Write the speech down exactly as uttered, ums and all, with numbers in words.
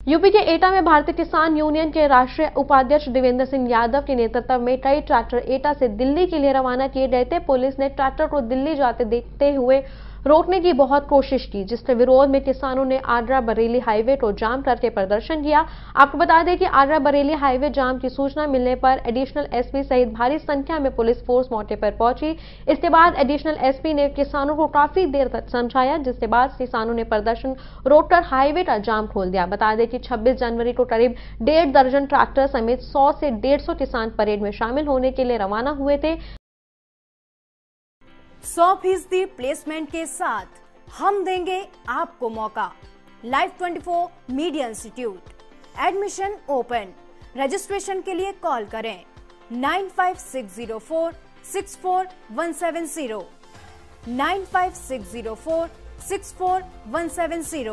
UP के एटा में भारतीय किसान यूनियन के राष्ट्रीय उपाध्यक्ष देवेंद्र सिंह यादव के नेतृत्व में कई ट्रैक्टर एटा से दिल्ली के लिए रवाना किए गए थे। पुलिस ने ट्रैक्टर को दिल्ली जाते देखते हुए रोकने की बहुत कोशिश की, जिसके विरोध में किसानों ने आगरा बरेली हाईवे को जाम करके प्रदर्शन किया। आपको बता दें कि आगरा बरेली हाईवे जाम की सूचना मिलने पर एडिशनल एसपी सहित भारी संख्या में पुलिस फोर्स मौके पर पहुंची। इसके बाद एडिशनल एसपी ने किसानों को काफी देर तक समझाया, जिसके बाद किसानों ने प्रदर्शन रोककर हाईवे का जाम खोल दिया। बता दें कि छब्बीस जनवरी को करीब डेढ़ दर्जन ट्रैक्टर समेत सौ से डेढ़ सौ किसान परेड में शामिल होने के लिए रवाना हुए थे। सौ फीसदी प्लेसमेंट के साथ हम देंगे आपको मौका। लाइफ चौबीस media institute, admission open. Registration के लिए कॉल करें nine five six zero four six four one seven zero nine five six zero four six four one seven zero.